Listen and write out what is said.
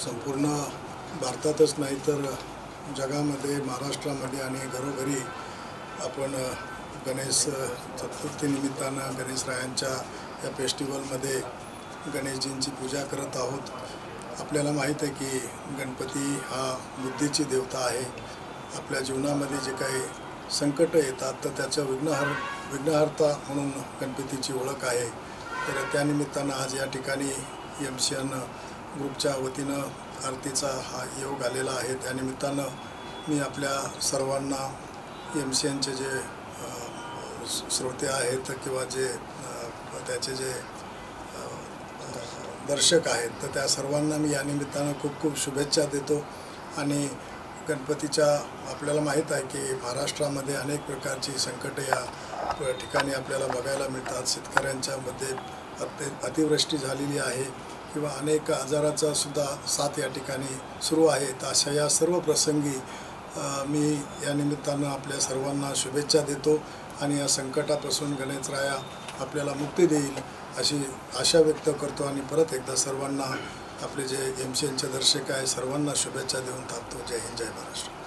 संपूर्ण भारतातच नाही तर जगामध्ये, महाराष्ट्रामध्ये आणि घरोघरी आपण गणेश चतुर्थीनिमित्तानं गणेशरायांच्या या फेस्टिवलमध्ये गणेशजींची पूजा करत आहोत। आपल्याला माहीत आहे की गणपती हा बुद्धीची देवता आहे। आपल्या जीवनामध्ये जे काही संकट येतात तर त्याचं विघ्नहर्ता म्हणून गणपतीची ओळख आहे। तर त्यानिमित्तानं आज या ठिकाणी MCN ग्रुपच्या वतीनं आरतीचा हा योग आलेला आहे। त्यानिमित्तानं मी आपल्या सर्वांना MCNचे जे श्रोते आहेत किंवा जे त्याचे जे दर्शक आहेत तर त्या सर्वांना मी या निमित्तानं खूप खूप शुभेच्छा देतो। आणि गणपतीच्या आपल्याला माहीत आहे की महाराष्ट्रामध्ये अनेक प्रकारची संकटे या ठिकाणी आपल्याला बघायला मिळतात। शेतकऱ्यांच्यामध्ये अतिवृष्टी झालेली आहे किंवा अनेक आजाराचा सुद्धा साथ या ठिकाणी सुरू आहे। तर अशा या सर्व प्रसंगी मी या निमित्तानं आपल्या सर्वांना शुभेच्छा देतो आणि या संकटापासून गणेशराया आपल्याला मुक्ती देईल अशी आशा व्यक्त करतो। आणि परत एकदा सर्वांना आपले जे MCNचे दर्शक आहे सर्वांना शुभेच्छा देऊन थांबतो। जय हिंद, जय महाराष्ट्र।